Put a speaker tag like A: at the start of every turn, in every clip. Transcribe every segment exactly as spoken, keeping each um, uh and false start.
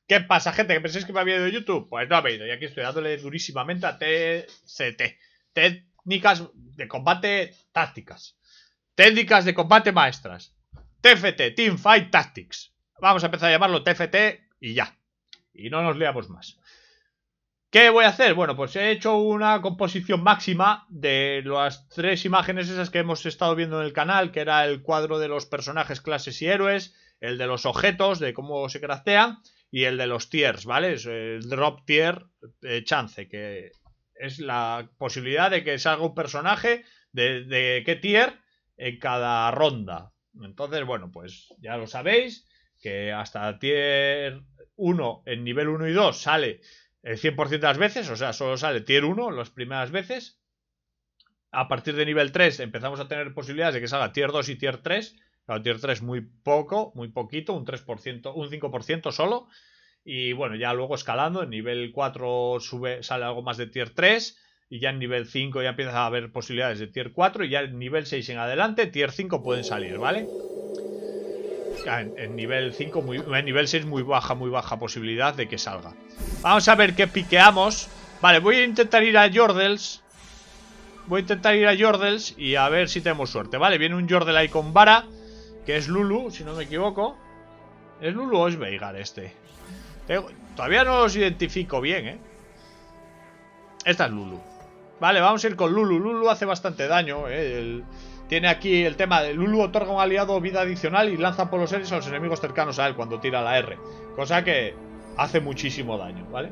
A: ¿Qué pasa, gente? ¿Que pensáis que me había ido de YouTube? Pues no me he ido. Y aquí estoy dándole durísimamente a T C T. Técnicas de combate tácticas. Técnicas de combate maestras. T F T, Teamfight Tactics. Vamos a empezar a llamarlo T F T y ya. Y no nos liamos más. ¿Qué voy a hacer? Bueno, pues he hecho una composición máxima de las tres imágenes esas que hemos estado viendo en el canal, que era el cuadro de los personajes, clases y héroes, el de los objetos, de cómo se craftean, y el de los tiers, ¿vale? Es el drop tier eh, chance, que es la posibilidad de que salga un personaje de, de qué tier en cada ronda. Entonces, bueno, pues ya lo sabéis, que hasta tier uno, en nivel uno y dos, sale el cien por ciento de las veces, o sea, solo sale tier uno las primeras veces. A partir de nivel tres empezamos a tener posibilidades de que salga tier dos y tier tres. Claro, tier tres muy poco, muy poquito, un tres por ciento, un cinco por ciento solo. Y bueno, ya luego escalando, en nivel cuatro sube, sale algo más de tier tres. Y ya en nivel cinco ya empieza a haber posibilidades de tier cuatro. Y ya en nivel seis en adelante, tier cinco pueden salir, ¿vale? En, en nivel cinco, muy, en nivel seis muy baja, muy baja posibilidad de que salga. Vamos a ver qué piqueamos. Vale, voy a intentar ir a Yordles. Voy a intentar ir a Yordles y a ver si tenemos suerte, ¿vale? Viene un Yordle ahí con vara, que es Lulu, si no me equivoco. ¿Es Lulu o es Veigar este? Tengo... Todavía no los identifico bien, ¿eh? Esta es Lulu. Vale, vamos a ir con Lulu. Lulu hace bastante daño, ¿eh? El... Tiene aquí el tema de Lulu otorga a un aliado vida adicional y lanza por los aires a los enemigos cercanos a él cuando tira la R. Cosa que hace muchísimo daño, ¿vale?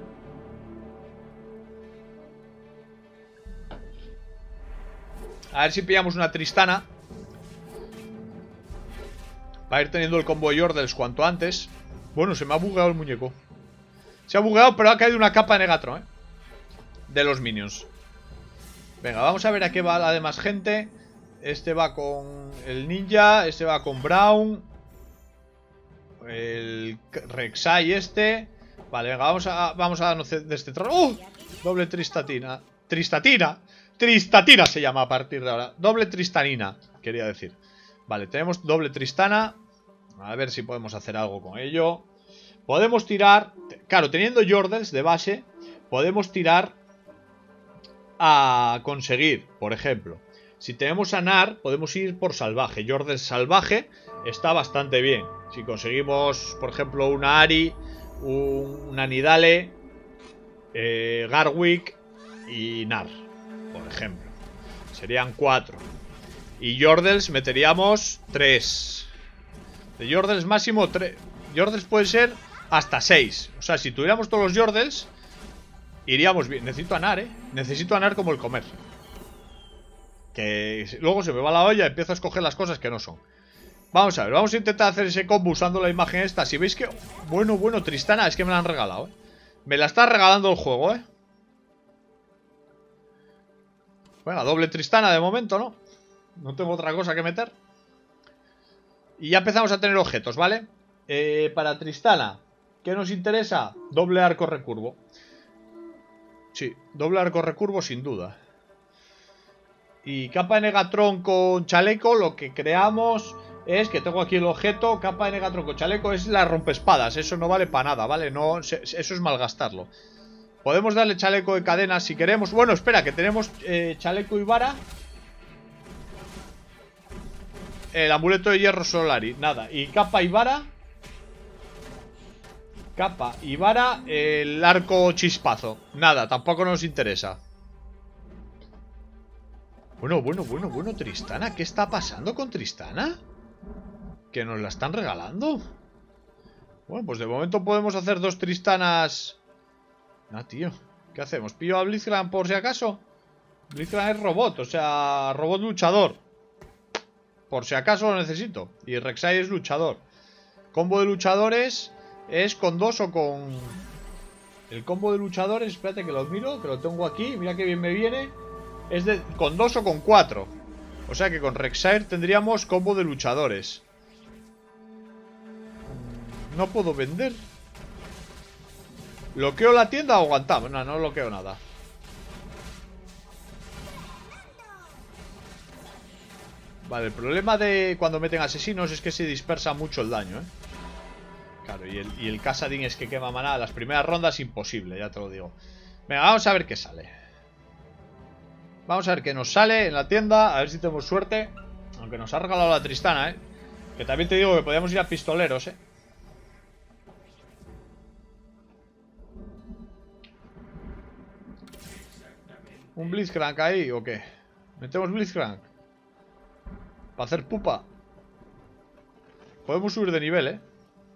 A: A ver si pillamos una Tristana para ir teniendo el combo de Yordles cuanto antes. Bueno, se me ha bugueado el muñeco. Se ha bugueado, pero ha caído una capa de Negatron, ¿eh? De los minions. Venga, vamos a ver a qué va la demás gente. Este va con el ninja. Este va con Brown. El Rek'Sai este. Vale, venga, vamos a, vamos a darnos de este trono. ¡Oh! Doble Tristatina. Tristatina. Tristatina se llama a partir de ahora. Doble Tristanina, quería decir. Vale, tenemos doble Tristana. A ver si podemos hacer algo con ello. Podemos tirar... Claro, teniendo Yordles de base, podemos tirar a conseguir, por ejemplo, si tenemos a Nar, podemos ir por salvaje. Yordles salvaje está bastante bien. Si conseguimos, por ejemplo, una Ari, un, una Nidale, eh, Garwick y Nar, por ejemplo. Serían cuatro. Y Yordles meteríamos tres. De Yordles máximo tres. Yordles puede ser hasta seis. O sea, si tuviéramos todos los Yordles, iríamos bien. Necesito a Nar, eh. Necesito a Nar como el comer. Que luego se me va la olla y empiezo a escoger las cosas que no son. Vamos a ver, vamos a intentar hacer ese combo usando la imagen esta. Si veis que... Bueno, bueno, Tristana, es que me la han regalado, eh. Me la está regalando el juego, eh. Bueno, doble Tristana de momento, ¿no? No tengo otra cosa que meter. Y ya empezamos a tener objetos, ¿vale? Eh, para Tristana, ¿qué nos interesa? Doble arco recurvo. Sí, doble arco recurvo sin duda. Y capa de Negatron con chaleco, lo que creamos es que tengo aquí el objeto. Capa de Negatron con chaleco es la rompespadas. Eso no vale para nada, ¿vale? No, eso es malgastarlo. Podemos darle chaleco de cadenas si queremos. Bueno, espera, que tenemos eh, chaleco y vara. El amuleto de hierro Solari, nada. Y capa y vara. Capa y vara. El arco chispazo, nada, tampoco nos interesa. Bueno, bueno, bueno, bueno, Tristana, ¿qué está pasando con Tristana? ¿Que nos la están regalando? Bueno, pues de momento podemos hacer dos Tristanas. Ah, tío, ¿qué hacemos? ¿Pillo a Blitzcrank por si acaso? Blitzcrank es robot, o sea, robot luchador. Por si acaso lo necesito. Y Rek'Sai es luchador. Combo de luchadores es con dos o con... El combo de luchadores, espérate que lo miro, que lo tengo aquí. Mira que bien me viene. Es de con dos o con cuatro. O sea que con Rek'Sai tendríamos combo de luchadores. No puedo vender. ¿Bloqueo la tienda o aguantamos? No, no bloqueo nada. Vale, el problema de cuando meten asesinos es que se dispersa mucho el daño, ¿eh? Claro, y el, y el Casadín es que quema maná. Las primeras rondas imposible, ya te lo digo. Venga, vamos a ver qué sale. Vamos a ver qué nos sale en la tienda. A ver si tenemos suerte. Aunque nos ha regalado la Tristana, eh. Que también te digo que podíamos ir a pistoleros, eh. ¿Un Blitzcrank ahí o qué? ¿Metemos Blitzcrank? Para hacer pupa. Podemos subir de nivel, eh.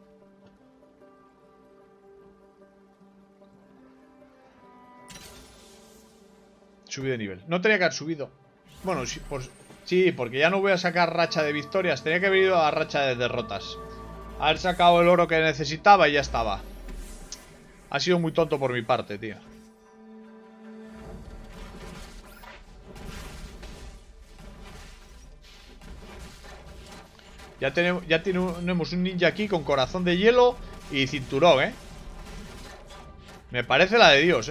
A: Subí de nivel. No tenía que haber subido. Bueno, sí, por, sí, porque ya no voy a sacar racha de victorias. Tenía que haber ido a racha de derrotas. Haber sacado el oro que necesitaba y ya estaba. Ha sido muy tonto por mi parte, tío. Ya tenemos, ya tenemos un ninja aquí con corazón de hielo y cinturón, ¿eh? Me parece la de Dios, ¿eh?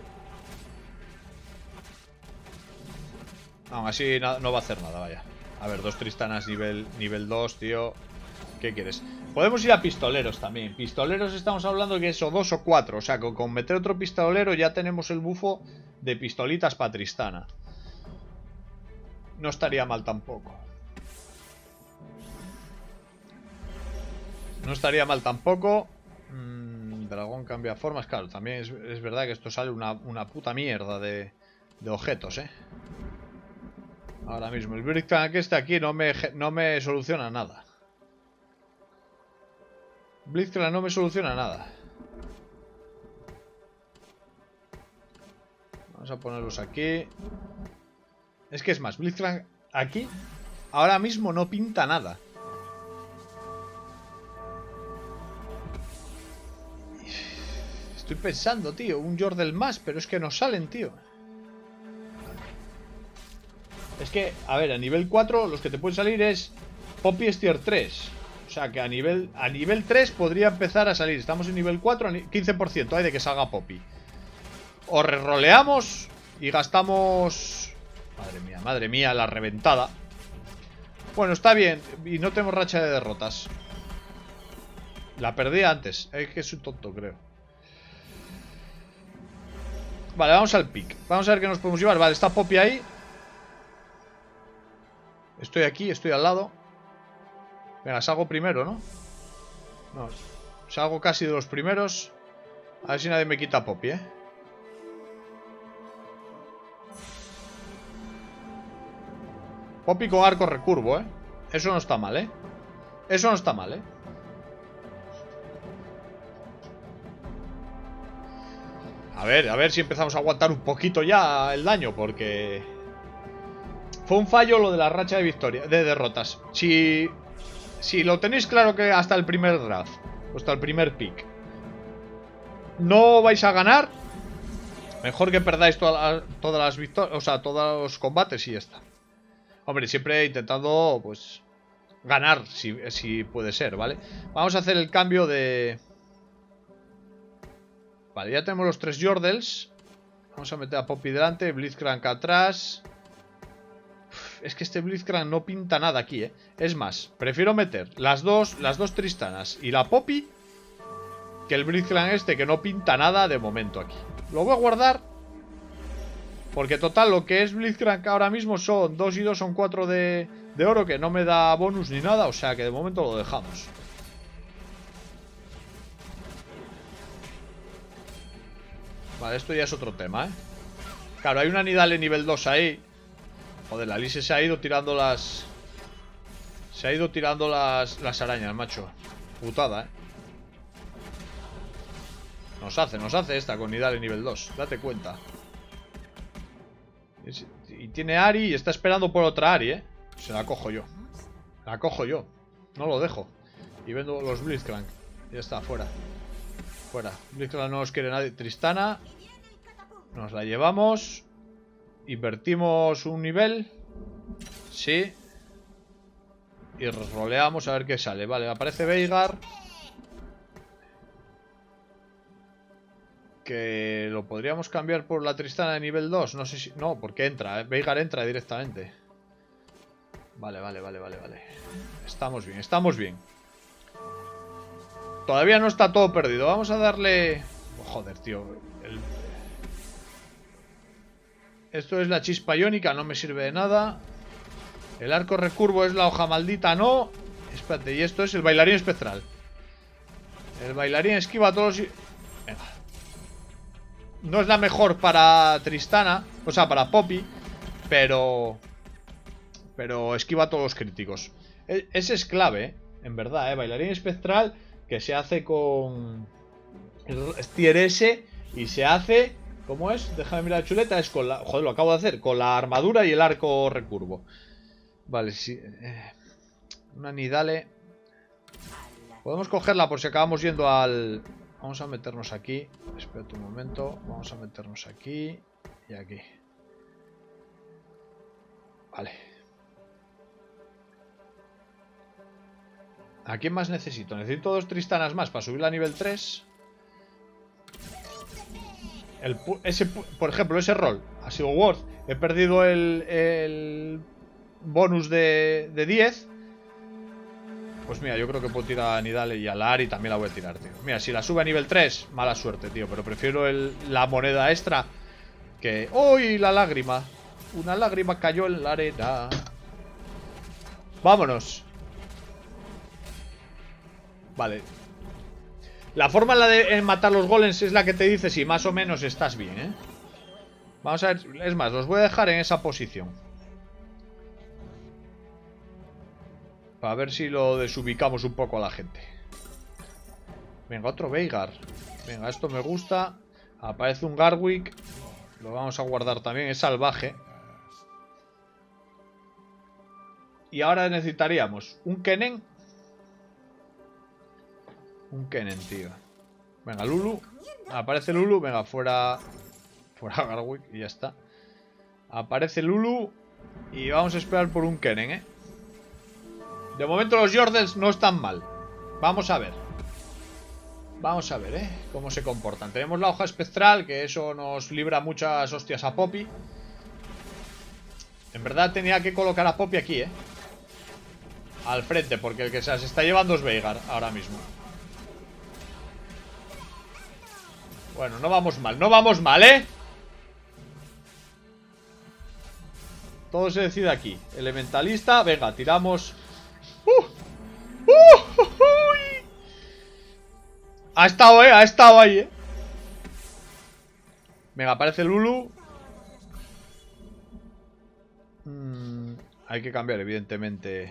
A: Aún así no, no va a hacer nada, vaya. A ver, dos Tristanas nivel, nivel dos, tío. ¿Qué quieres? Podemos ir a pistoleros también. Pistoleros estamos hablando que eso, dos o cuatro. O sea, con, con meter otro pistolero ya tenemos el bufo de pistolitas para Tristana. No estaría mal tampoco. No estaría mal tampoco. Mm, dragón cambia formas. Claro, también es, es verdad que esto sale una, una puta mierda de, de objetos, ¿eh? Ahora mismo, el Blitzcrank este aquí no me, no me soluciona nada. Blitzcrank no me soluciona nada. Vamos a ponerlos aquí. Es que es más, Blitzcrank aquí ahora mismo no pinta nada. Estoy pensando, tío, un Yordle más, pero es que no salen, tío. Es que, a ver, a nivel cuatro los que te pueden salir es Poppy es tier tres. O sea que a nivel, a nivel tres podría empezar a salir. Estamos en nivel cuatro, quince por ciento hay de que salga Poppy. O reroleamos y gastamos... Madre mía, madre mía, la reventada. Bueno, está bien. Y no tenemos racha de derrotas. La perdí antes. Es que soy tonto, creo. Vale, vamos al pick. Vamos a ver qué nos podemos llevar. Vale, está Poppy ahí. Estoy aquí, estoy al lado. Venga, salgo primero, ¿no? No, salgo casi de los primeros. A ver si nadie me quita Poppy, ¿eh? Poppy con arco recurvo, ¿eh? Eso no está mal, ¿eh? Eso no está mal, ¿eh? A ver, a ver si empezamos a aguantar un poquito ya el daño, porque... Fue un fallo lo de la racha de victoria, de derrotas. Si... Si lo tenéis claro que hasta el primer draft, o hasta el primer pick, no vais a ganar, mejor que perdáis toda, todas las victorias, o sea, todos los combates y ya está. Hombre, siempre intentando, pues, ganar, si, si puede ser, ¿vale? Vamos a hacer el cambio de... Vale, ya tenemos los tres Yordles. Vamos a meter a Poppy delante, Blitzcrank atrás. Uf, es que este Blitzcrank no pinta nada aquí, ¿eh? Es más, prefiero meter las dos, las dos Tristanas y la Poppy que el Blitzcrank este, que no pinta nada de momento aquí. Lo voy a guardar, porque total, lo que es Blitzcrank ahora mismo son dos y dos, son cuatro de, de oro, que no me da bonus ni nada, o sea que de momento lo dejamos. Vale, esto ya es otro tema, ¿eh? Claro, hay una Nidale nivel dos ahí. Joder, la Alice se ha ido tirando las... Se ha ido tirando las, las arañas, macho. Putada, ¿eh? Nos hace, nos hace esta con Nidale nivel dos. Date cuenta. Y tiene Ari y está esperando por otra Ari, ¿eh? Se la cojo yo. La cojo yo. No lo dejo. Y vendo los Blitzcrank. Ya está, fuera. Fuera. Blitzcrank no nos quiere nadie. Tristana. Nos la llevamos. Invertimos un nivel. Sí. Y roleamos a ver qué sale. Vale, aparece Veigar. Que lo podríamos cambiar por la Tristana de nivel dos. No sé si... No, porque entra, ¿eh? Veigar entra directamente. Vale, vale, vale, vale, vale. Estamos bien, estamos bien. todavía no está todo perdido. Vamos a darle... Oh, joder, tío. El... Esto es la chispa iónica, no me sirve de nada. El arco recurvo es la hoja maldita, no. Espérate, y esto es el bailarín espectral. El bailarín esquiva a todos los... Venga. No es la mejor para Tristana, o sea, para Poppy, pero... Pero esquiva a todos los críticos. E ese es clave, ¿eh? En verdad, ¿eh? Bailarín espectral que se hace con... Es tier S y se hace... ¿Cómo es? Déjame mirar la chuleta. Es con la... Joder, lo acabo de hacer. Con la armadura y el arco recurvo. Vale, sí. Eh, una Nidale. Podemos cogerla por si acabamos yendo al... Vamos a meternos aquí. Espérate un momento. Vamos a meternos aquí y aquí. Vale. ¿A quién más necesito? Necesito dos Tristanas más para subir a nivel tres. El, ese, por ejemplo, ese rol ha sido worth. He perdido el, el bonus de, de diez. Pues mira, yo creo que puedo tirar a Nidale y a la Ahri también la voy a tirar, tío. Mira, si la sube a nivel tres, mala suerte, tío. Pero prefiero el, la moneda extra que... ¡Uy! La lágrima. Una lágrima cayó en la arena. Vámonos. Vale. La forma en la de matar los golems es la que te dice si más o menos estás bien, ¿eh? Vamos a ver. Es más, los voy a dejar en esa posición. Para ver si lo desubicamos un poco a la gente. Venga, otro Veigar. Venga, esto me gusta. Aparece un Garwick. Lo vamos a guardar también. Es salvaje. Y ahora necesitaríamos un Kennen. Un Kennen, tío. Venga, Lulu. Aparece Lulu. Venga, fuera. Fuera Garwick y ya está. Aparece Lulu. Y vamos a esperar por un Kennen, eh. De momento los Yordles no están mal. Vamos a ver. Vamos a ver, eh. Cómo se comportan. Tenemos la hoja espectral, que eso nos libra muchas hostias a Poppy. En verdad tenía que colocar a Poppy aquí, eh. Al frente, porque el que se las está llevando es Veigar ahora mismo. Bueno, no vamos mal, no vamos mal, ¿eh? Todo se decide aquí. Elementalista, venga, tiramos. ¡Uh! ¡Uh! ¡Uy! Ha estado, ¿eh? Ha estado ahí, ¿eh? Venga, aparece Lulu. mm, Hay que cambiar, evidentemente,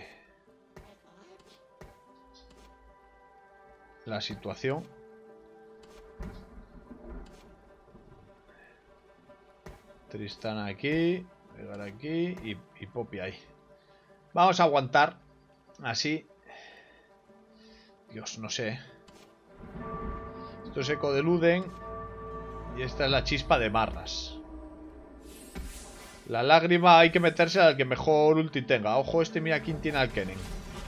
A: la situación. Tristana aquí, pegar aquí y, y Poppy ahí. Vamos a aguantar así. Dios, no sé. Esto es eco de Luden. Y esta es la chispa de barras. La lágrima hay que meterse al que mejor ulti tenga. Ojo, este, mira quién tiene al Kennen.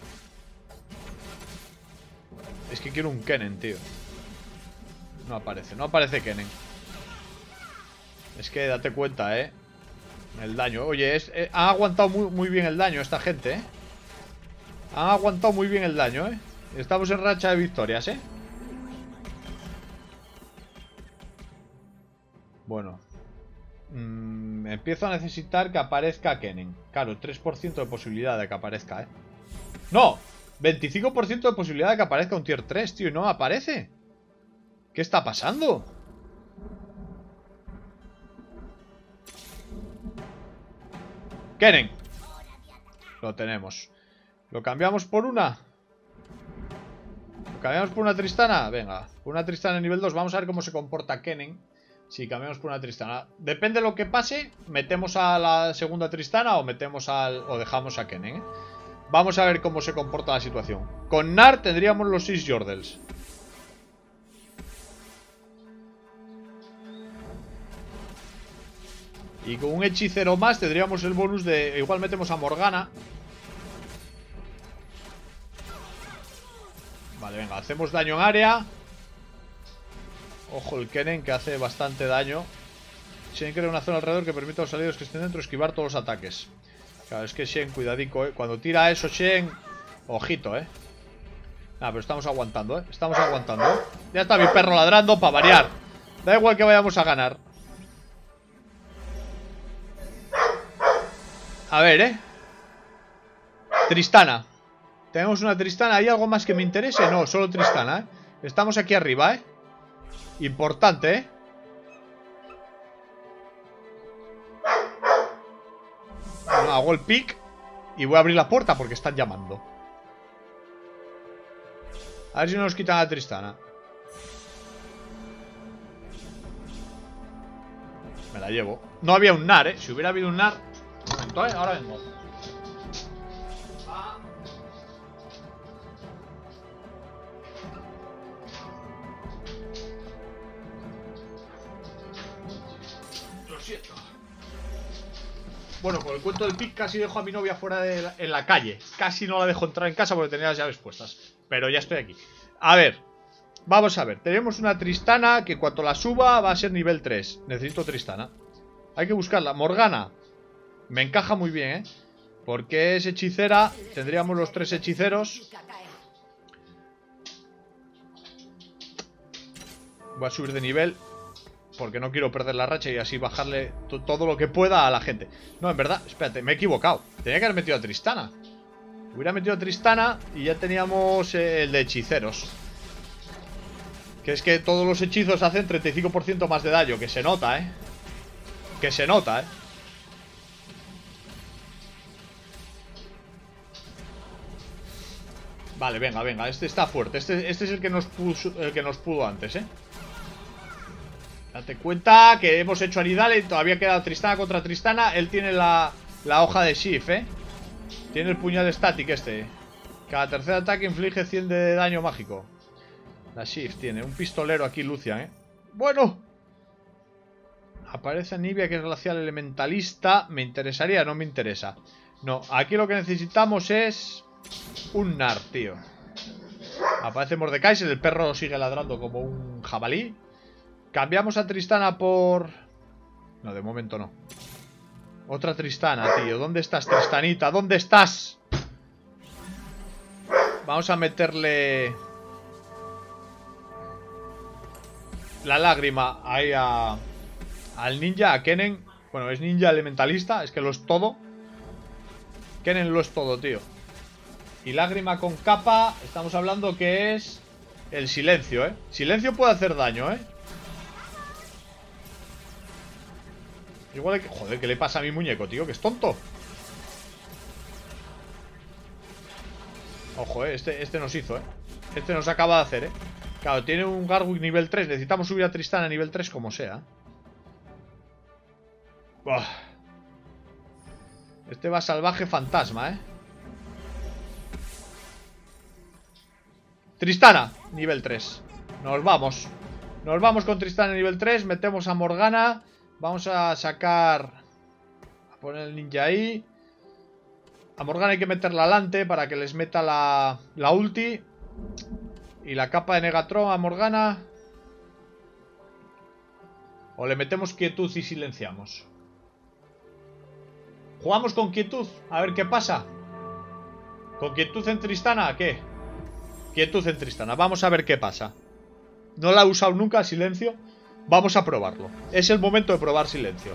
A: Es que quiero un Kennen, tío. No aparece, no aparece Kennen. Es que date cuenta, eh. El daño. Oye, es, eh, han aguantado muy, muy bien el daño esta gente, eh. Han aguantado muy bien el daño, eh. Estamos en racha de victorias, eh. Bueno. Mm, empiezo a necesitar que aparezca Kennen. Claro, tres por ciento de posibilidad de que aparezca, eh. ¡No! veinticinco por ciento de posibilidad de que aparezca un tier tres, tío. Y no aparece. ¿Qué está pasando? Kennen. Lo tenemos. ¿Lo cambiamos por una? ¿Lo cambiamos por una Tristana? Venga, por una Tristana en nivel dos. Vamos a ver cómo se comporta Kennen si cambiamos por una Tristana. Depende de lo que pase, metemos a la segunda Tristana o metemos al o dejamos a Kennen, ¿eh? Vamos a ver cómo se comporta la situación. Con Gnar tendríamos los seis Yordles. Y con un hechicero más tendríamos el bonus de... Igual metemos a Morgana. Vale, venga, hacemos daño en área. Ojo el Kennen, que hace bastante daño. Shen crea una zona alrededor que permite a los aliados que estén dentro esquivar todos los ataques. Claro, es que Shen, cuidadico, eh. Cuando tira eso Shen, ojito, eh. Ah, pero estamos aguantando, ¿eh? Estamos aguantando. Ya está mi perro ladrando para variar. Da igual que vayamos a ganar. A ver, ¿eh? Tristana. Tenemos una Tristana. ¿Hay algo más que me interese? No, solo Tristana, ¿eh? Estamos aquí arriba, ¿eh? Importante, ¿eh? Bueno, hago el pick y voy a abrir la puerta porque están llamando. A ver si no nos quitan a Tristana. Me la llevo. No había un nar, ¿eh? Si hubiera habido un nar... Un momento, ¿eh? Ahora vengo. Ah. Lo siento. Bueno, con el cuento del pic casi dejo a mi novia fuera de la, en la calle. Casi no la dejo entrar en casa porque tenía las llaves puestas. Pero ya estoy aquí. A ver. Vamos a ver. Tenemos una Tristana que cuando la suba va a ser nivel tres. Necesito Tristana. Hay que buscarla. Morgana. Me encaja muy bien, ¿eh? Porque es hechicera. Tendríamos los tres hechiceros. Voy a subir de nivel porque no quiero perder la racha y así bajarle todo lo que pueda a la gente. No, en verdad, espérate, me he equivocado. Tenía que haber metido a Tristana. Hubiera metido a Tristana y ya teníamos eh, el de hechiceros. Que es que todos los hechizos hacen treinta y cinco por ciento más de daño. Que se nota, ¿eh? Que se nota, ¿eh? Vale, venga, venga, este está fuerte. Este, este es el que nos puso, el que nos pudo antes, ¿eh? Date cuenta que hemos hecho Anidale y todavía queda Tristana contra Tristana. Él tiene la, la hoja de Shift, ¿eh? Tiene el puñal static este. Cada tercer ataque inflige cien de daño mágico. La Shift tiene. Un pistolero aquí, Lucian, ¿eh? Bueno. Aparece Anivia, que es glacial elementalista. ¿Me interesaría? No me interesa. No, aquí lo que necesitamos es... un nar, tío. Aparece Mordecai, el perro sigue ladrando como un jabalí. Cambiamos a Tristana por... no, de momento no. Otra Tristana, tío. ¿Dónde estás, Tristanita? ¿Dónde estás? Vamos a meterle... la lágrima ahí a... al ninja, a Kennen. Bueno, es ninja elementalista, es que lo es todo. Kennen lo es todo, tío. Y lágrima con capa, estamos hablando que es el silencio, ¿eh? Silencio puede hacer daño, ¿eh? Igual que... joder, ¿qué le pasa a mi muñeco, tío? Que es tonto. Ojo, ¿eh? Este, este nos hizo, ¿eh? Este nos acaba de hacer, ¿eh? Claro, tiene un Garwick nivel tres. Necesitamos subir a Tristana a nivel tres como sea. Buah. Este va salvaje fantasma, ¿eh? Tristana, nivel tres. Nos vamos. Nos vamos con Tristana nivel tres. Metemos a Morgana. Vamos a sacar... a poner el ninja ahí. A Morgana hay que meterla adelante para que les meta la, la ulti. Y la capa de Negatron a Morgana. O le metemos quietud y silenciamos. Jugamos con quietud. A ver qué pasa. Con quietud en Tristana, ¿qué? Quietud en Tristana. Vamos a ver qué pasa. No la he usado nunca, silencio. Vamos a probarlo. Es el momento de probar silencio.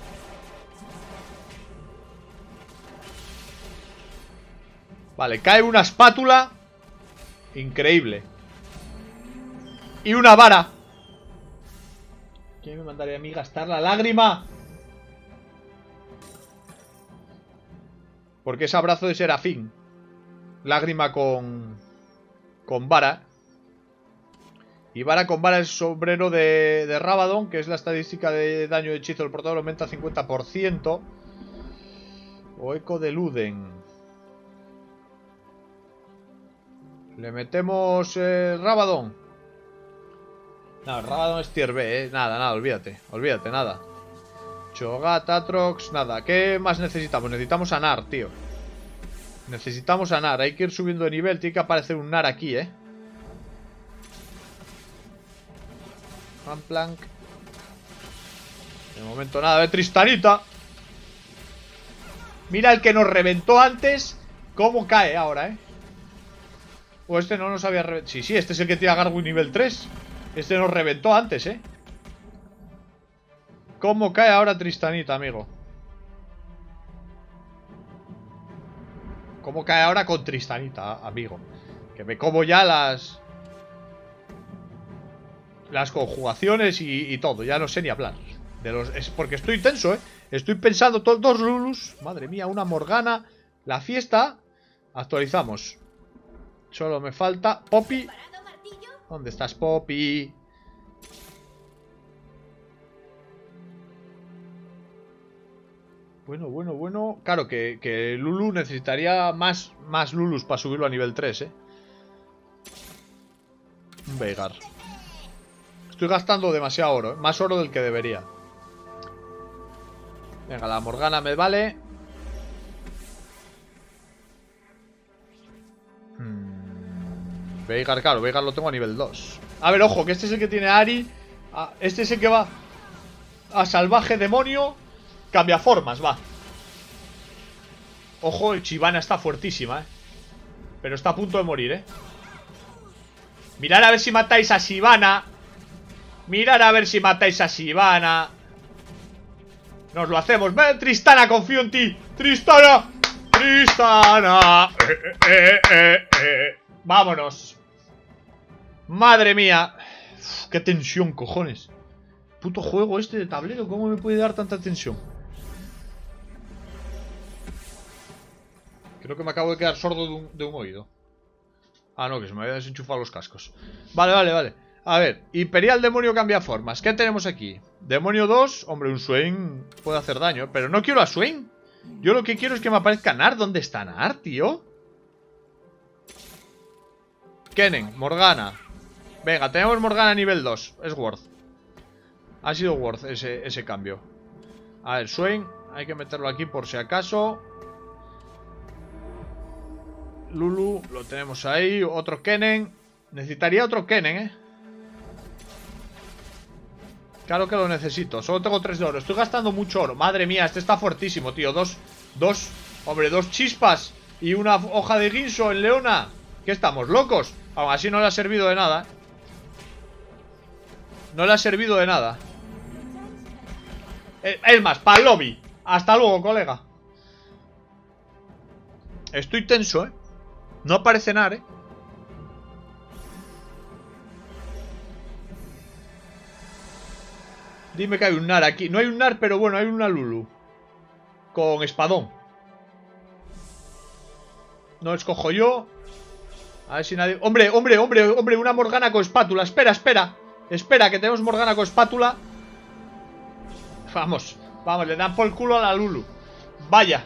A: Vale, cae una espátula. Increíble. Y una vara. ¿Quién me mandaría a mí gastar la lágrima? Porque es abrazo de Serafín. Lágrima con... con vara. Y vara con vara es sombrero de, de Rabadon, que es la estadística de daño de hechizo del portador, aumenta cincuenta por ciento. O eco de Luden. Le metemos eh, Rabadon. No, Rabadon es tier B, eh. Nada, nada, olvídate. Olvídate, nada. Cho'Gath, Atrox, nada. ¿Qué más necesitamos? Necesitamos a Nar, tío. Necesitamos a Nar. Hay que ir subiendo de nivel. Tiene que aparecer un Nar aquí, eh. Ramplank. De momento nada de Tristanita. Mira el que nos reventó antes. Cómo cae ahora, eh. O este no nos había reventado. Sí, sí, este es el que tira Garwin nivel tres. Este nos reventó antes, ¿eh? ¿Cómo cae ahora Tristanita, amigo? ¿Cómo cae ahora con Tristanita, amigo? Que me como ya las... Las conjugaciones y, y todo. Ya no sé ni hablar de los... Es porque estoy tenso, ¿eh? Estoy pensando todos dos Lulus. Madre mía, una Morgana. La fiesta. Actualizamos. Solo me falta Poppy. ¿Dónde estás, Poppy? Bueno, bueno, bueno. Claro que, que Lulu necesitaría más, más Lulus para subirlo a nivel tres, ¿eh? Un Veigar. Estoy gastando demasiado oro, ¿eh? Más oro del que debería. Venga, la Morgana me vale. Hmm. Veigar, claro, Veigar lo tengo a nivel dos. A ver, ojo, que este es el que tiene Ari. Este es el que va a salvaje demonio. Cambia formas, va. Ojo, el Chivana está fuertísima, eh. Pero está a punto de morir, eh. Mirad a ver si matáis a Sivana. Mirad a ver si matáis a Sivana. Nos lo hacemos. Ven, Tristana, confío en ti. Tristana. Tristana. Eh, eh, eh, eh. Vámonos. Madre mía. Uf, qué tensión, cojones. Puto juego este de tablero. ¿Cómo me puede dar tanta tensión? Creo que me acabo de quedar sordo de un, de un oído. Ah, no, que se me había desenchufado los cascos. Vale, vale, vale. A ver, Imperial Demonio cambia formas. ¿Qué tenemos aquí? Demonio dos. Hombre, un Swain puede hacer daño. Pero no quiero a Swain. Yo lo que quiero es que me aparezca Nar. ¿Dónde está Nar, tío? Kennen, Morgana. Venga, tenemos Morgana nivel dos. Es worth. Ha sido worth ese, ese cambio. A ver, Swain. Hay que meterlo aquí por si acaso. Lulu, lo tenemos ahí. Otro Kennen. Necesitaría otro Kennen, eh. Claro que lo necesito. Solo tengo tres de oro. Estoy gastando mucho oro. Madre mía, este está fuertísimo, tío. Dos, dos, hombre, dos chispas y una hoja de guinso en Leona. ¿Qué estamos, locos? Aún así no le ha servido de nada, ¿eh? No le ha servido de nada. Es más, para el lobby. Hasta luego, colega. Estoy tenso, ¿eh? No aparece nada, ¿eh? Dime que hay un Nar aquí. No hay un Nar, pero bueno, hay una Lulu. Con espadón. No escojo yo. A ver si nadie... Hombre, hombre, hombre, hombre, una Morgana con espátula. Espera, espera. Espera, que tenemos Morgana con espátula. Vamos, vamos, le dan por el culo a la Lulu. Vaya.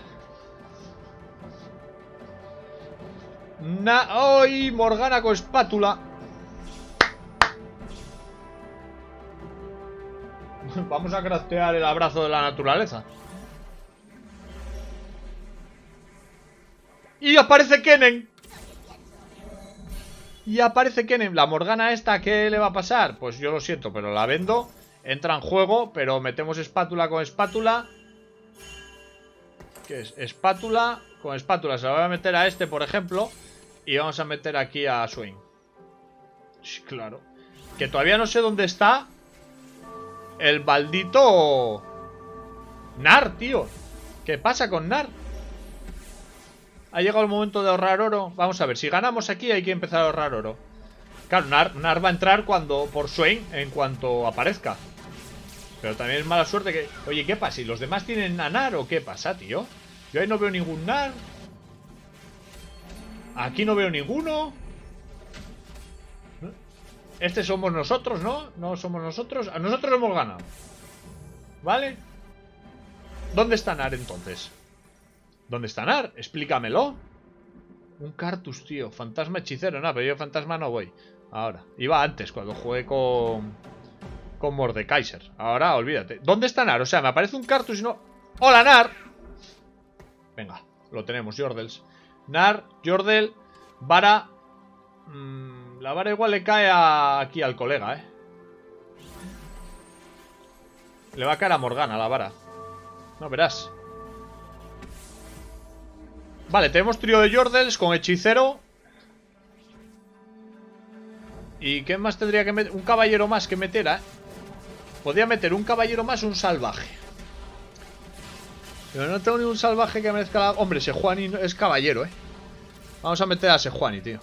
A: Na ¡Ay! Morgana con espátula. Vamos a craftear el abrazo de la naturaleza. Y aparece Kennen. Y aparece Kennen. La Morgana esta, ¿qué le va a pasar? Pues yo lo siento, pero la vendo. Entra en juego, pero metemos espátula con espátula. ¿Qué es? Espátula con espátula. Se la voy a meter a este, por ejemplo. Y vamos a meter aquí a Swain. Sí, claro. Que todavía no sé dónde está el maldito Nar, tío. ¿Qué pasa con Nar? Ha llegado el momento de ahorrar oro. Vamos a ver, si ganamos aquí hay que empezar a ahorrar oro. Claro, Nar, Nar va a entrar cuando por Swain en cuanto aparezca. Pero también es mala suerte que... Oye, ¿qué pasa? ¿Y los demás tienen a Nar o qué pasa, tío? Yo ahí no veo ningún Nar. Aquí no veo ninguno. Este somos nosotros, ¿no? No somos nosotros. A nosotros hemos ganado. ¿Vale? ¿Dónde está Nar entonces? ¿Dónde está Nar? Explícamelo. Un Cartus, tío. Fantasma hechicero. No, pero yo fantasma no voy. Ahora. Iba antes, cuando jugué con... Con Mordekaiser. Ahora, olvídate. ¿Dónde está Nar? O sea, me aparece un Cartus y no... ¡Hola, Nar! Venga, lo tenemos, Jordels. Nar, Jordel, vara. Mmm, la vara igual le cae a, aquí al colega, eh. Le va a caer a Morgana la vara. No, verás. Vale, tenemos trío de Jordels con hechicero. ¿Y qué más tendría que meter? Un caballero más que meter, ¿eh? Podría meter un caballero más o un salvaje. Pero no tengo ningún salvaje que merezca la... Hombre, Sejuani es caballero, ¿eh? Vamos a meter a Sejuani, tío.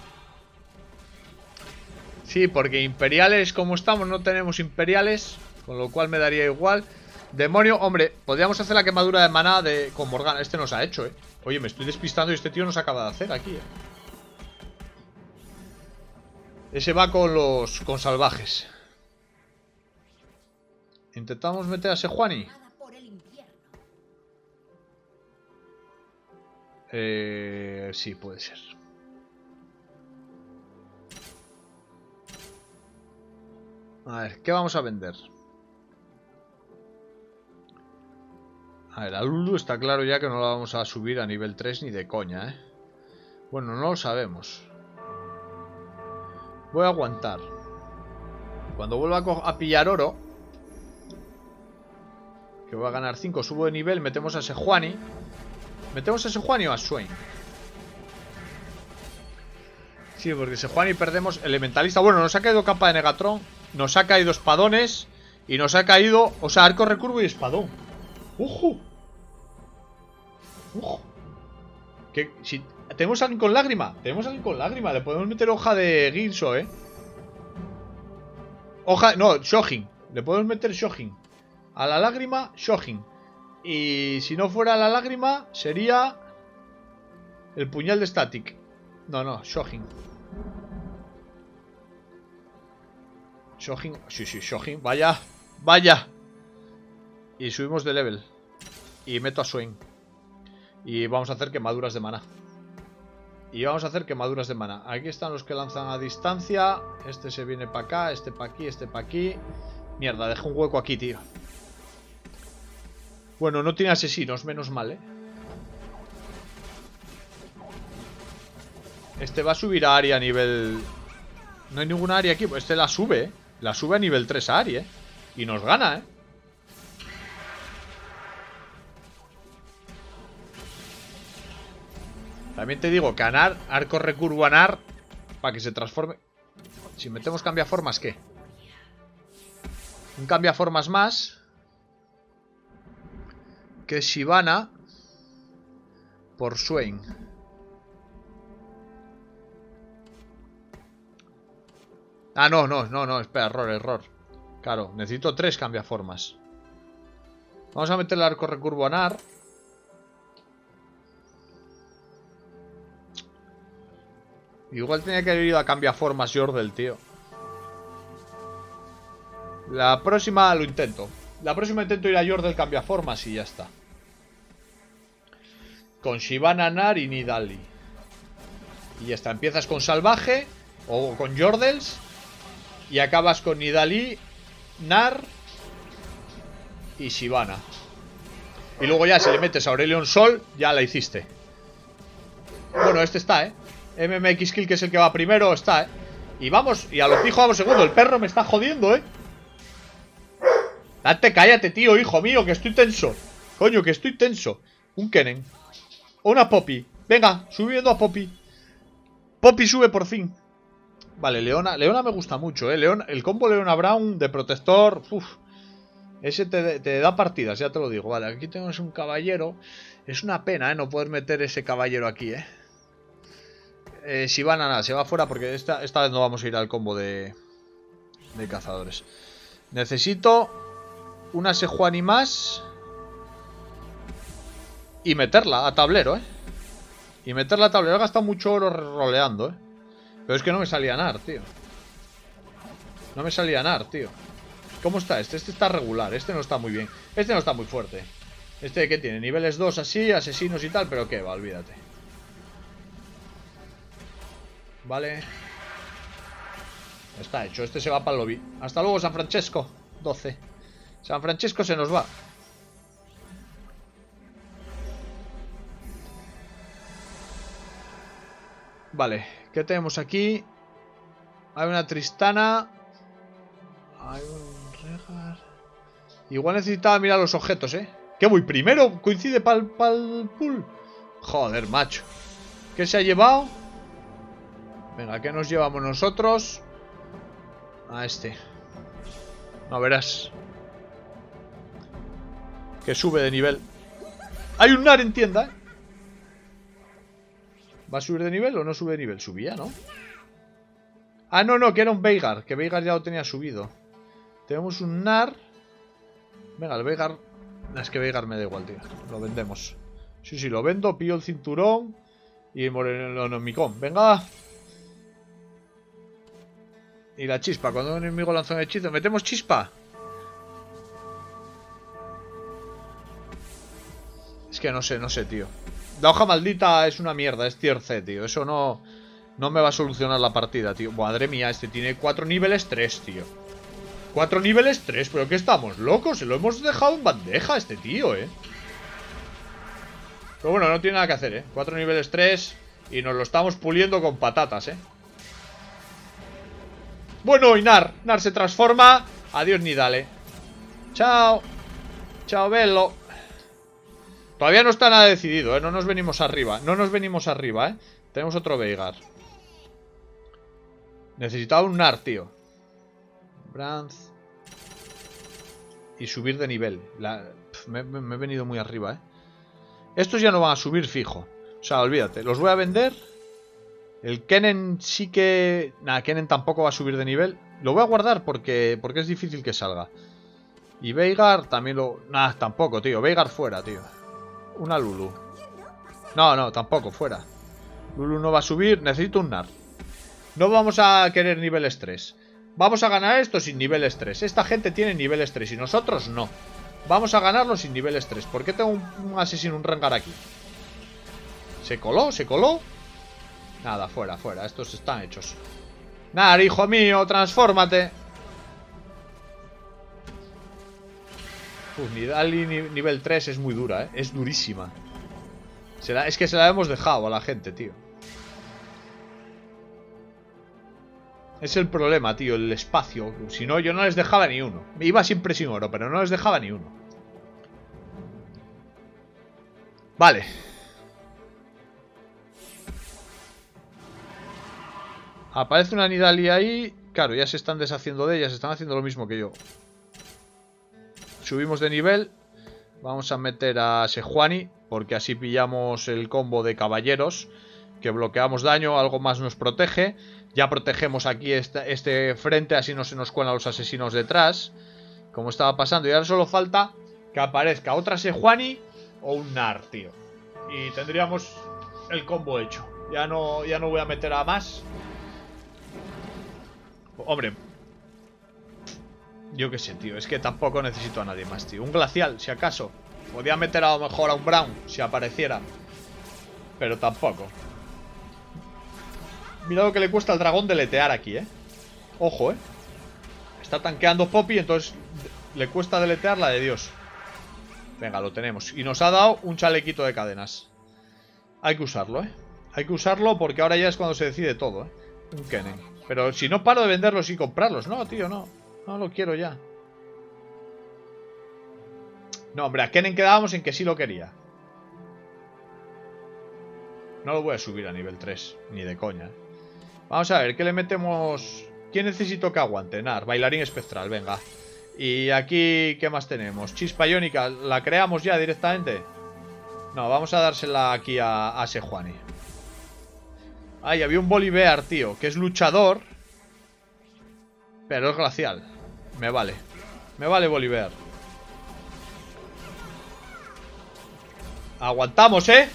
A: Sí, porque imperiales como estamos no tenemos imperiales, con lo cual me daría igual. Demonio, hombre, podríamos hacer la quemadura de maná de... con Morgana. Este nos ha hecho, ¿eh? Oye, me estoy despistando y este tío nos acaba de hacer aquí, ¿eh? Ese va con los... con salvajes. Intentamos meter a Sejuani. Eh... Sí, puede ser. A ver, ¿qué vamos a vender? A ver, a Lulu está claro ya que no la vamos a subir a nivel tres ni de coña, ¿eh? Bueno, no lo sabemos. Voy a aguantar. Cuando vuelva a, a pillar oro, que voy a ganar cinco, subo de nivel, metemos a Sejuani. ¿Metemos a Sejuani o a Swain? Sí, porque Sejuani perdemos elementalista. Bueno, nos ha caído capa de Negatron, nos ha caído espadones y nos ha caído, o sea, arco recurvo y espadón. ¡Ojo! ¡Ojo! Que si tenemos a alguien con lágrima, tenemos a alguien con lágrima, le podemos meter hoja de Ginso, ¿eh? Hoja, no, Shojin. Le podemos meter Shojin. A la lágrima, Shojin. Y si no fuera la lágrima, sería el puñal de Static. No, no, Shojin. Shojin, sí, sí, Shojin. Vaya, vaya. Y subimos de level. Y meto a Swain. Y vamos a hacer quemaduras de mana. Y vamos a hacer quemaduras de mana. Aquí están los que lanzan a distancia. Este se viene para acá, este para aquí, este para aquí. Mierda, dejo un hueco aquí, tío. Bueno, no tiene asesinos, menos mal, ¿eh? Este va a subir a Ari a nivel... No hay ninguna Ari aquí. Este la sube, ¿eh? La sube a nivel tres a Ari, ¿eh? Y nos gana, ¿eh? También te digo que Anar, arco recurvo Anar, para que se transforme. Si metemos cambiaformas, ¿qué? Un cambiaformas más, que es Shyvana por Swain. Ah, no, no, no, no, espera, error, error. Claro, necesito tres cambiaformas. Vamos a meter el arco recurvo Anar. Igual tenía que haber ido a cambiar formas Yordle, tío. La próxima lo intento. La próxima intento ir a Yordle cambiar formas y ya está. Con Shyvana, Nar y Nidalee. Y ya está. Empiezas con Salvaje o con Yordles y acabas con Nidalee, Nar y Shyvana. Y luego ya si le metes a Aurelion Sol, ya la hiciste. Bueno, este está, ¿eh? M M X Kill, que es el que va primero, está, ¿eh? Y vamos, y a lo fijo vamos segundo. El perro me está jodiendo, ¿eh? Date, cállate, tío, hijo mío, que estoy tenso. Coño, que estoy tenso. Un Kennen. O una Poppy. Venga, subiendo a Poppy. Poppy sube por fin. Vale, Leona. Leona me gusta mucho, ¿eh? Leona, el combo Leona Brown de protector. Uf. Ese te, te da partidas, ya te lo digo. Vale, aquí tenemos un caballero. Es una pena, ¿eh? No poder meter ese caballero aquí, ¿eh? Eh, Shyvana nada, se va fuera porque esta, esta vez no vamos a ir al combo de, de cazadores. Necesito una Sejuani más y meterla a tablero, ¿eh? Y meterla a tablero. He gastado mucho oro roleando, ¿eh? Pero es que no me salía Nar, tío. No me salía Nar, tío. ¿Cómo está este? Este está regular, este no está muy bien. Este no está muy fuerte. Este que tiene niveles dos así, asesinos y tal, pero qué va, olvídate. Vale. Está hecho, este se va para el lobby. Hasta luego, San Francesco. doce. San Francesco se nos va. Vale, ¿qué tenemos aquí? Hay una Tristana. Hay un Regar. Igual necesitaba mirar los objetos, ¿eh? ¿Qué voy? ¿Primero? ¿Coincide para el pool? Joder, macho. ¿Qué se ha llevado? Venga, ¿qué nos llevamos nosotros? a este. No verás. Que sube de nivel. Hay un Nar en tienda, ¿eh? ¿Va a subir de nivel o no sube de nivel? Subía, ¿no? Ah, no, no, que era un Veigar. Que Veigar ya lo tenía subido. Tenemos un Nar. Venga, el Veigar. Es que Veigar me da igual, tío. Lo vendemos. Sí, sí, lo vendo. Pillo el cinturón. Y el Morenomicón. Venga. Y la chispa. Cuando un enemigo lanza un hechizo, ¿metemos chispa? Es que no sé, no sé, tío. La hoja maldita es una mierda. Es tier C, tío. Eso no... No me va a solucionar la partida, tío. Madre mía, este tiene cuatro niveles tres, tío. Cuatro niveles tres, pero que estamos locos. Se lo hemos dejado en bandeja a este tío, eh. Pero bueno, no tiene nada que hacer, eh. Cuatro niveles tres. Y nos lo estamos puliendo con patatas, eh. Bueno, y Nar. Nar se transforma. Adiós, ni dale. Chao. Chao, Velo. Todavía no está nada decidido, eh. No nos venimos arriba. No nos venimos arriba, eh. Tenemos otro Veigar. Necesitaba un Nar, tío. Brandt. Y subir de nivel. La... Pff, me, me, me he venido muy arriba, eh. Estos ya no van a subir fijo. O sea, olvídate. Los voy a vender. El Kennen sí que... Nada, Kennen tampoco va a subir de nivel. Lo voy a guardar porque, porque es difícil que salga. Y Veigar también lo... Nada, tampoco, tío. Veigar fuera, tío. Una Lulu. No, no, tampoco, fuera. Lulu no va a subir. Necesito un Nar. No vamos a querer niveles tres. Vamos a ganar esto sin niveles tres. Esta gente tiene niveles tres y nosotros no. Vamos a ganarlo sin niveles tres. ¿Por qué tengo un, un asesino, un Rengar aquí? ¿Se coló? ¿Se coló? Nada, fuera, fuera. Estos están hechos. Nar, hijo mío, transfórmate. Uf, Nidalee nivel tres es muy dura, ¿eh? Es durísima. Se la, es que se la hemos dejado a la gente, tío. Es el problema, tío, el espacio. Si no, yo no les dejaba ni uno. Me iba siempre sin oro, pero no les dejaba ni uno. Vale. Aparece una Nidalee ahí. Claro, ya se están deshaciendo de ellas. Están haciendo lo mismo que yo. Subimos de nivel. Vamos a meter a Sejuani, porque así pillamos el combo de caballeros. Que bloqueamos daño, algo más nos protege. Ya protegemos aquí este, este frente, así no se nos cuelan los asesinos detrás. Como estaba pasando. Y ahora solo falta que aparezca otra Sejuani o un Nar, tío. Y tendríamos el combo hecho. Ya no, ya no voy a meter a más. Hombre. Yo qué sé, tío. Es que tampoco necesito a nadie más, tío. Un glacial, si acaso. Podía meter a lo mejor a un Brown, si apareciera. Pero tampoco. Mira lo que le cuesta al dragón deletear aquí, eh. Ojo, eh. Está tanqueando Poppy, entonces le cuesta deletear la de Dios. Venga, lo tenemos. Y nos ha dado un chalequito de cadenas. Hay que usarlo, eh. Hay que usarlo porque ahora ya es cuando se decide todo, eh. Un Kennen. Pero si no paro de venderlos y comprarlos. No, tío, no. No lo quiero ya. No, hombre, a Kennen quedábamos en que sí lo quería. No lo voy a subir a nivel tres. Ni de coña, eh. Vamos a ver, ¿qué le metemos? ¿Quién necesito que aguante? Nar, bailarín espectral, venga. Y aquí, ¿qué más tenemos? Chispa iónica, ¿la creamos ya directamente? No, vamos a dársela aquí a, a Sejuani. Ay, había un Volibear, tío, que es luchador. Pero es glacial. Me vale. Me vale Volibear. Aguantamos, ¿eh?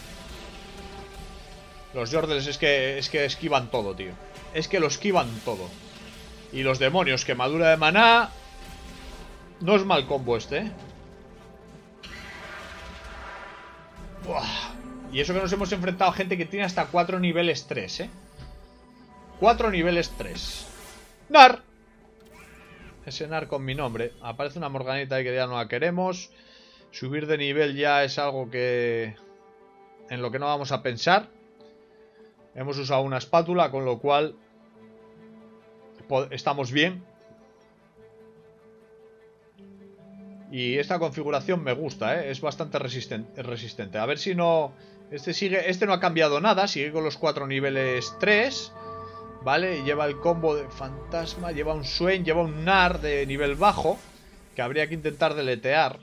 A: Los Jordels es que, es que esquivan todo, tío. Es que lo esquivan todo. Y los demonios, quemadura de maná. No es mal combo este, ¿eh? Buah. Y eso que nos hemos enfrentado a gente que tiene hasta cuatro niveles tres, ¿eh? cuatro niveles tres. Nar. Ese Nar con mi nombre. Aparece una Morganita ahí que ya no la queremos. Subir de nivel ya es algo que... en lo que no vamos a pensar. Hemos usado una espátula, con lo cual estamos bien. Y esta configuración me gusta, ¿eh? Es bastante resistente, resistente. A ver si no... Este sigue, este no ha cambiado nada. Sigue con los cuatro niveles tres. ¿vale? Y lleva el combo de fantasma, lleva un Swain, lleva un Gnar de nivel bajo, que habría que intentar deletear.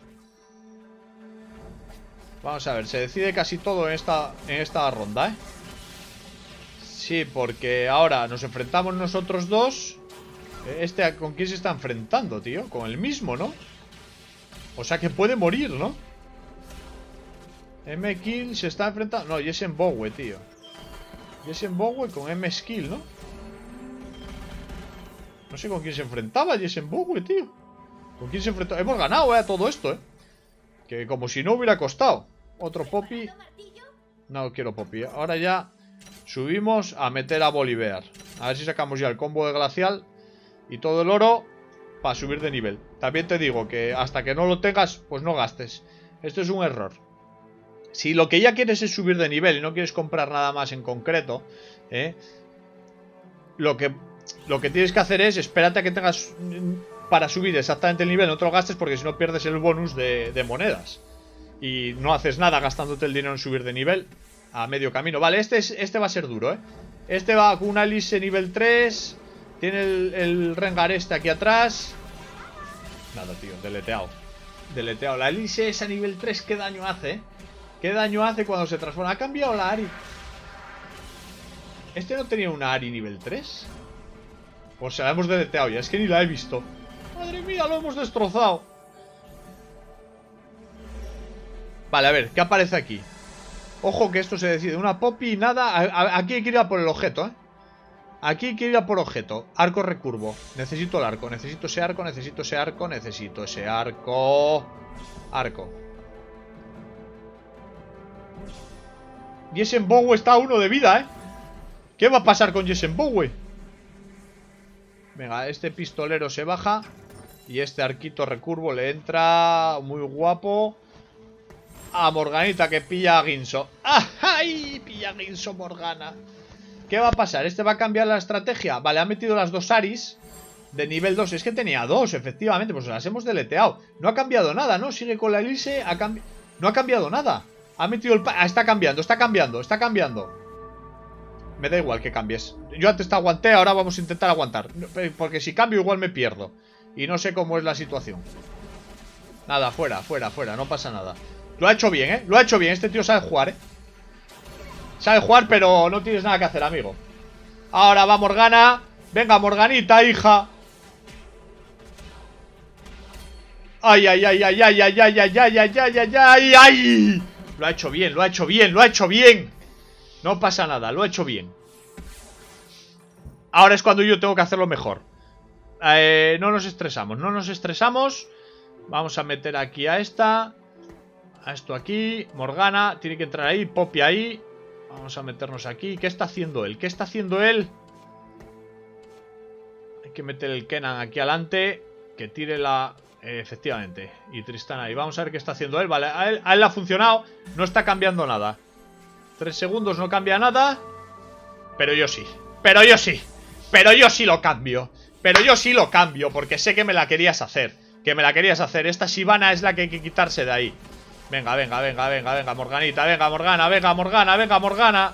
A: Vamos a ver, se decide casi todo en esta, en esta ronda, ¿eh? Sí, porque ahora nos enfrentamos nosotros dos. Este, ¿con quién se está enfrentando, tío? Con el mismo, ¿no? O sea que puede morir, ¿no? M-Kill se está enfrentando... No, Jessen Bowe, tío. Jessen Bowe con M-Skill, ¿no? No sé con quién se enfrentaba Jessen Bowe, tío. ¿Con quién se enfrentó? Hemos ganado, eh, a todo esto, eh. Que como si no hubiera costado. Otro Poppy. No quiero Poppy. Ahora ya subimos a meter a Bolivar. A ver si sacamos ya el combo de glacial y todo el oro para subir de nivel. También te digo que hasta que no lo tengas, pues no gastes. Esto es un error. Si lo que ya quieres es subir de nivel y no quieres comprar nada más en concreto, ¿eh? Lo que, lo que tienes que hacer es espérate a que tengas para subir exactamente el nivel, no te lo gastes porque si no pierdes el bonus de, de monedas. Y no haces nada gastándote el dinero en subir de nivel a medio camino. Vale, este, es, este va a ser duro, ¿eh? Este va con una Elise nivel tres. Tiene el, el Rengar este aquí atrás. Nada, tío, deleteado. Deleteado. La Elise es a nivel tres, ¿qué daño hace, eh? ¿Qué daño hace cuando se transforma? Ha cambiado la Ari. ¿Este no tenía una Ari nivel tres? O sea, la hemos deleteado ya. Es que ni la he visto. Madre mía, lo hemos destrozado. Vale, a ver, ¿qué aparece aquí? Ojo que esto se decide. Una Poppy, nada. A, a, aquí hay que ir a por el objeto, ¿eh? Aquí hay que ir a por objeto. Arco recurvo. Necesito el arco. Necesito ese arco. Necesito ese arco. Necesito ese arco. Arco. Jessen Bowe está a uno de vida, ¿eh? ¿Qué va a pasar con Jessen Bowe? Venga, este pistolero se baja. Y este arquito recurvo le entra muy guapo a Morganita, que pilla a Guinsoo. ¡Ay! Pilla a Guinsoo Morgana. ¿Qué va a pasar? ¿Este va a cambiar la estrategia? Vale, ha metido las dos Aris de nivel dos. Es que tenía dos, efectivamente. Pues las hemos deleteado. No ha cambiado nada, ¿no? Sigue con la Elise. Ha cambi... No ha cambiado nada. Ha metido el... Ah, está cambiando, está cambiando, está cambiando. Me da igual que cambies. Yo antes te aguanté, ahora vamos a intentar aguantar. Porque si cambio igual me pierdo. Y no sé cómo es la situación. Nada, fuera, fuera, fuera. No pasa nada. Lo ha hecho bien, ¿eh? Lo ha hecho bien. Este tío sabe jugar, ¿eh? Sabe jugar, pero no tienes nada que hacer, amigo. Ahora va Morgana. Venga, Morganita, hija. Ay, ay, ay, ay, ay, ay, ay, ay, ay, ay, ay, ay, ay, ay. Lo ha hecho bien, lo ha hecho bien, lo ha hecho bien. No pasa nada, lo ha hecho bien. Ahora es cuando yo tengo que hacerlo mejor. Eh, no nos estresamos, no nos estresamos. Vamos a meter aquí a esta. A esto aquí. Morgana, tiene que entrar ahí, Poppy ahí. Vamos a meternos aquí. ¿Qué está haciendo él? ¿Qué está haciendo él? Hay que meter el Kenan aquí adelante. Que tire la... Eh, efectivamente. Y Tristana ahí. Vamos a ver qué está haciendo él. Vale, a él, a él ha funcionado. No está cambiando nada. Tres segundos no cambia nada. Pero yo sí. Pero yo sí. Pero yo sí lo cambio. Pero yo sí lo cambio. Porque sé que me la querías hacer. Que me la querías hacer. Esta Shyvana es la que hay que quitarse de ahí. Venga, venga, venga, venga, venga, Morganita. Venga, Morgana, venga, Morgana, venga, Morgana.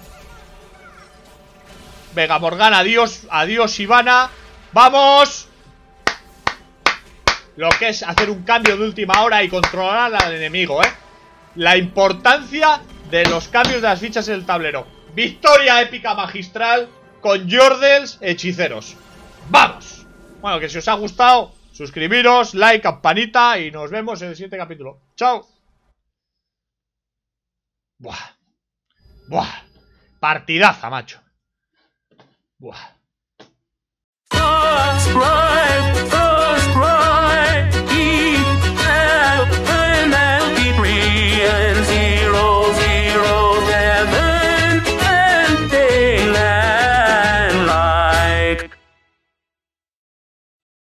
A: Venga, Morgana, adiós. Adiós, Shyvana. ¡Vamos! Lo que es hacer un cambio de última hora y controlar al enemigo, ¿eh? La importancia de los cambios de las fichas en el tablero. Victoria épica magistral con Yordles hechiceros. ¡Vamos! Bueno, que si os ha gustado, suscribiros, like, campanita y nos vemos en el siguiente capítulo. ¡Chao! Buah. Buah. Partidaza, macho. Buah.